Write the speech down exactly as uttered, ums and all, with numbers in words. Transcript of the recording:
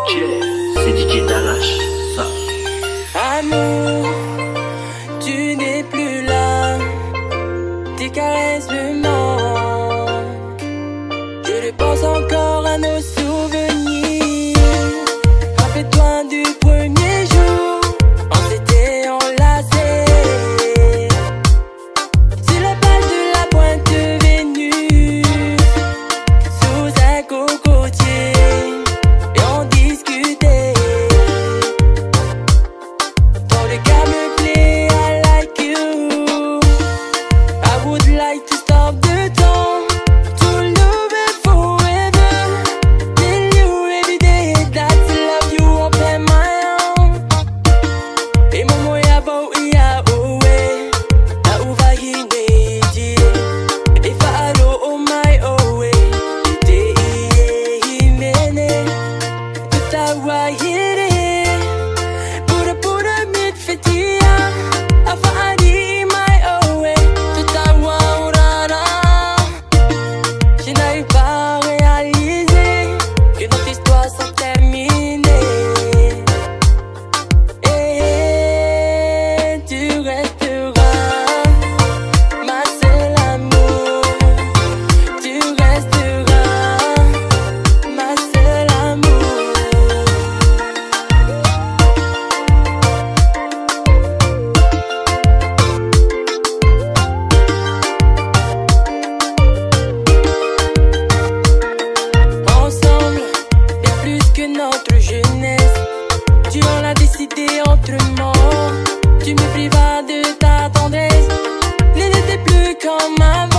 C'est D J Dalash, ça. Amour, tu n'es plus là. Tes caresses me manquent. Je repense encore à nos souvenirs. Rappelle-toi du premier jour, on s'était enlacés. Sur la balle de la Pointe Vénus, sous un cocotier, et on discutait. Ton regard me plaît, I like you. I would like to stop the time, to love it forever. Tell you every day that I love you open my arms. E momo ya bo ya owe, na uva hineji. E faro o mai owe, te iye himene, tutawa hire. Pura pura mit fetia, afa adi mai owe, tutawa urara. Je n'arrive pas à réaliser que notre histoire s'est terminée. Et tu resteras ma seule amour. Tu resteras ma seule amour. Ensemble, et plus que notre jeunesse, tu en as décidé autrement. Tu me privas de ta tendresse, ne n'était plus comme avant.